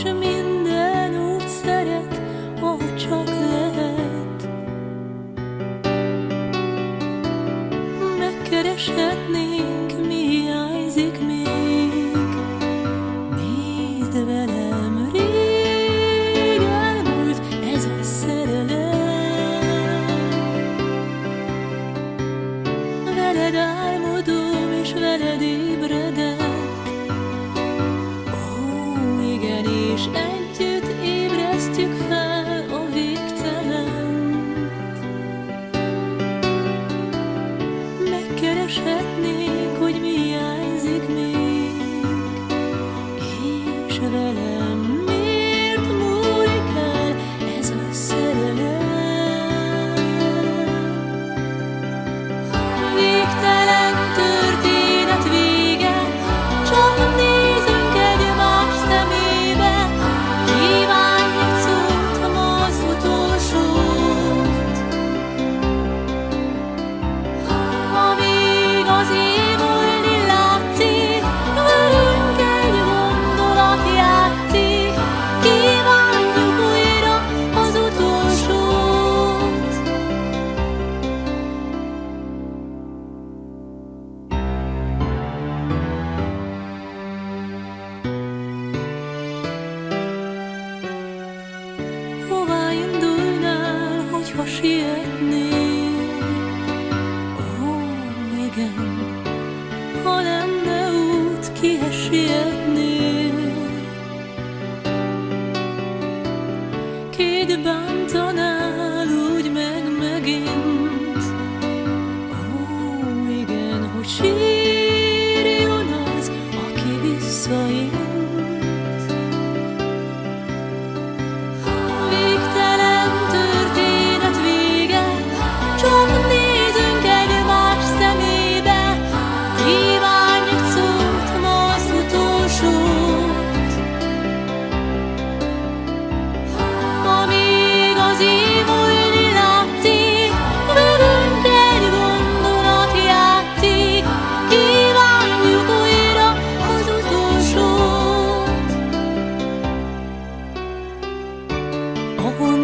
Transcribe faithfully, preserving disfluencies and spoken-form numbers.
és minden úgy szeret, ahogy csak lehet. Megkereshetnénk, mi hiányzik még. Nézd velem, rég elmúlt ez a szerelem. Veled álmodom, és veled ébredek. És együtt ébresztjük fel a végtelent. Megkereshetnénk, hogy mi hiányzik még, és velem miért múlik el ez a szerelem. Végtelen történet vége, csak nézünk egymás szemébe. Az évolni látszik, velünk egy gondolat játszik. Kívánjuk újra az utolsót. Hová indulnál, hogyha sietnél? Ha lenne út, kihez sietnél? Két bántanál úgy meg megint. Ó, igen, hogy sírjon az, aki visszaint. Végtelen történet vége, csak nézünk egymás szemébe. Kívánj egy szót, ma az utolsót. Amíg az évolni látszik, velünk egy gondolat játszik. Kívánjuk újra az utolsót. Ahol